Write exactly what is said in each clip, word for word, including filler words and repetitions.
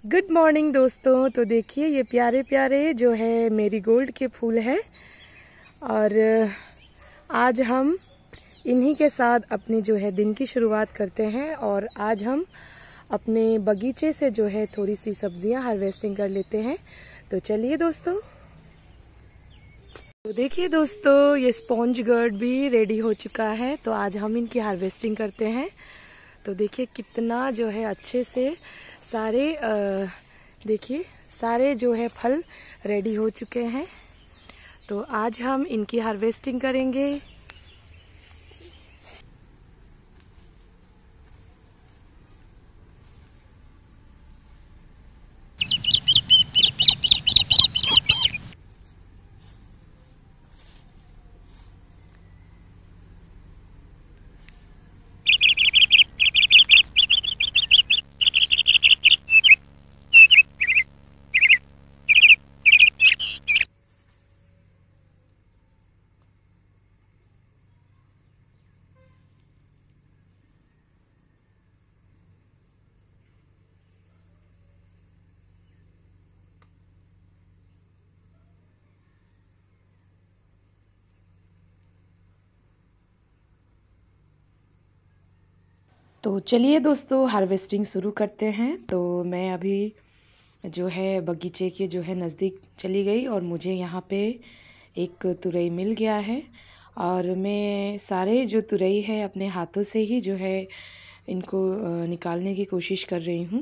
Good morning दोस्तों। तो देखिए ये प्यारे प्यारे जो है मेरीगोल्ड के फूल हैं और आज हम इन्हीं के साथ अपनी जो है दिन की शुरुआत करते हैं। और आज हम अपने बगीचे से जो है थोड़ी सी सब्जियां हार्वेस्टिंग कर लेते हैं। तो चलिए दोस्तों। तो देखिए दोस्तों ये स्पॉन्ज गर्ड भी रेडी हो चुका है, तो आज हम इनकी हार्वेस्टिंग करते हैं। तो देखिए कितना जो है अच्छे से सारे देखिए सारे जो है फल रेडी हो चुके हैं। तो आज हम इनकी हार्वेस्टिंग करेंगे। तो चलिए दोस्तों हार्वेस्टिंग शुरू करते हैं। तो मैं अभी जो है बगीचे के जो है नज़दीक चली गई और मुझे यहाँ पे एक तुरई मिल गया है और मैं सारे जो तुरई है अपने हाथों से ही जो है इनको निकालने की कोशिश कर रही हूँ।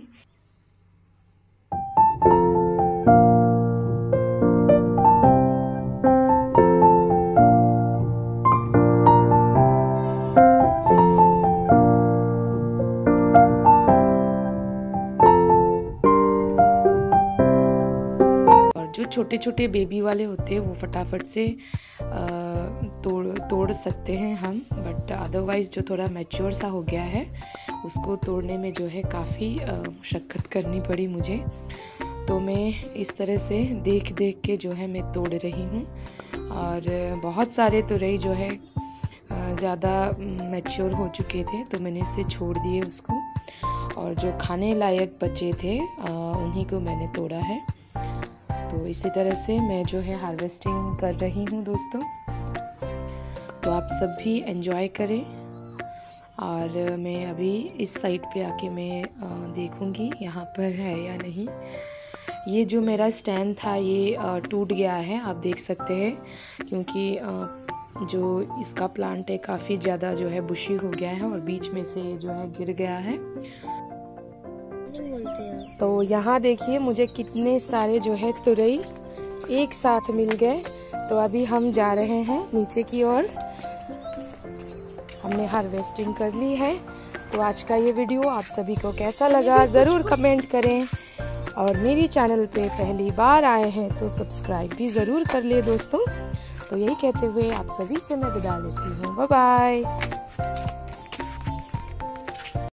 जो छोटे छोटे बेबी वाले होते हैं वो फटाफट से तोड़ तोड़ सकते हैं हम, बट अदरवाइज़ जो थोड़ा मैच्योर सा हो गया है उसको तोड़ने में जो है काफ़ी मशक्क़त करनी पड़ी मुझे। तो मैं इस तरह से देख देख के जो है मैं तोड़ रही हूँ और बहुत सारे तुरई जो है ज़्यादा मैच्योर हो चुके थे तो मैंने इसे छोड़ दिए उसको, और जो खाने लायक बचे थे उन्हीं को मैंने तोड़ा है। तो इसी तरह से मैं जो है हार्वेस्टिंग कर रही हूँ दोस्तों। तो आप सब भी एंजॉय करें और मैं अभी इस साइड पे आके मैं देखूँगी यहाँ पर है या नहीं। ये जो मेरा स्टैंड था ये टूट गया है, आप देख सकते हैं, क्योंकि जो इसका प्लांट है काफ़ी ज़्यादा जो है बुशी हो गया है और बीच में से जो है गिर गया है। तो यहाँ देखिए मुझे कितने सारे जो है तुरई एक साथ मिल गए। तो अभी हम जा रहे हैं नीचे की ओर। हमने हार्वेस्टिंग कर ली है। तो आज का ये वीडियो आप सभी को कैसा लगा ज़रूर कमेंट करें, और मेरी चैनल पे पहली बार आए हैं तो सब्सक्राइब भी ज़रूर कर ले दोस्तों। तो यही कहते हुए आप सभी से मैं विदा लेती हूँ। Bye bye.